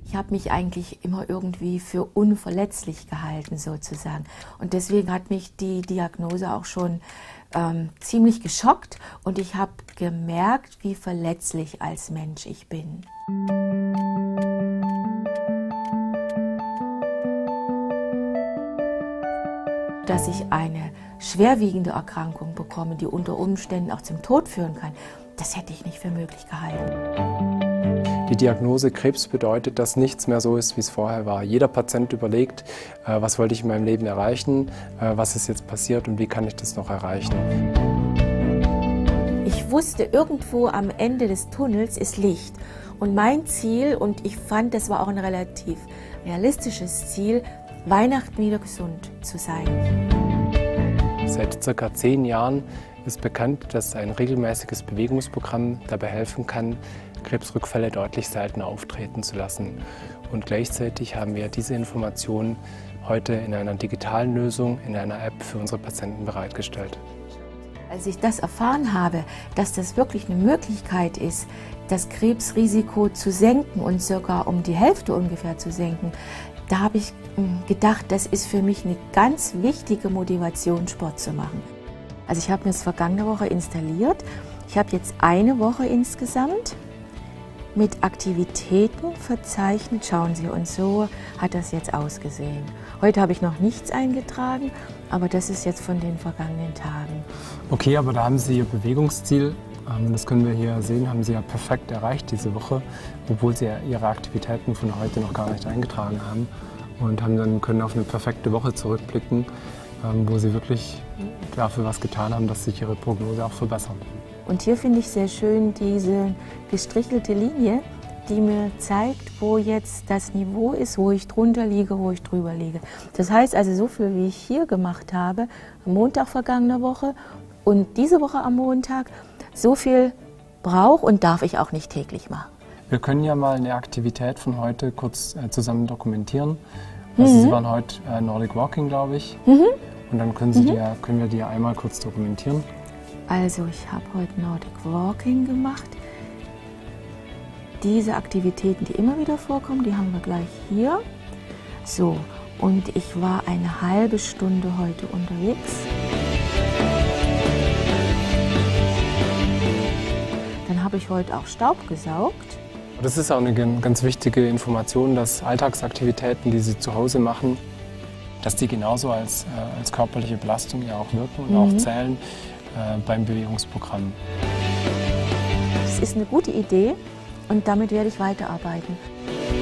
Ich habe mich eigentlich immer irgendwie für unverletzlich gehalten sozusagen. Und deswegen hat mich die Diagnose auch schon ziemlich geschockt und ich habe gemerkt, wie verletzlich als Mensch ich bin. Dass ich eine schwerwiegende Erkrankung bekomme, die unter Umständen auch zum Tod führen kann, das hätte ich nicht für möglich gehalten. Die Diagnose Krebs bedeutet, dass nichts mehr so ist, wie es vorher war. Jeder Patient überlegt, was wollte ich in meinem Leben erreichen, was ist jetzt passiert und wie kann ich das noch erreichen. Ich wusste, irgendwo am Ende des Tunnels ist Licht. Und mein Ziel, und ich fand, das war auch ein relativ realistisches Ziel, Weihnachten wieder gesund zu sein. Seit ca. 10 Jahren ist bekannt, dass ein regelmäßiges Bewegungsprogramm dabei helfen kann, Krebsrückfälle deutlich seltener auftreten zu lassen. Und gleichzeitig haben wir diese Informationen heute in einer digitalen Lösung, in einer App für unsere Patienten bereitgestellt. Als ich das erfahren habe, dass das wirklich eine Möglichkeit ist, das Krebsrisiko zu senken und sogar um die Hälfte ungefähr zu senken, da habe ich gedacht, das ist für mich eine ganz wichtige Motivation, Sport zu machen. Also ich habe mir das vergangene Woche installiert. Ich habe jetzt eine Woche insgesamt mit Aktivitäten verzeichnet. Schauen Sie, und so hat das jetzt ausgesehen. Heute habe ich noch nichts eingetragen, aber das ist jetzt von den vergangenen Tagen. Okay, aber da haben Sie Ihr Bewegungsziel, das können wir hier sehen, haben Sie ja perfekt erreicht diese Woche, obwohl Sie ja Ihre Aktivitäten von heute noch gar nicht eingetragen haben und können auf eine perfekte Woche zurückblicken, wo Sie wirklich dafür was getan haben, dass sich Ihre Prognose auch verbessert. Und hier finde ich sehr schön diese gestrichelte Linie, die mir zeigt, wo jetzt das Niveau ist, wo ich drunter liege, wo ich drüber liege. Das heißt also, so viel wie ich hier gemacht habe, am Montag vergangener Woche und diese Woche am Montag, so viel brauche und darf ich auch nicht täglich machen. Wir können ja mal eine Aktivität von heute kurz zusammen dokumentieren. Also Sie waren heute Nordic Walking, glaube ich. Und dann können wir die einmal kurz dokumentieren. Also ich habe heute Nordic Walking gemacht. Diese Aktivitäten, die immer wieder vorkommen, die haben wir gleich hier. So, und ich war eine halbe Stunde heute unterwegs. Dann habe ich heute auch Staub gesaugt. Das ist auch eine ganz wichtige Information, dass Alltagsaktivitäten, die Sie zu Hause machen, dass die genauso als körperliche Belastung ja auch wirken und auch zählen beim Bewegungsprogramm. Das ist eine gute Idee und damit werde ich weiterarbeiten.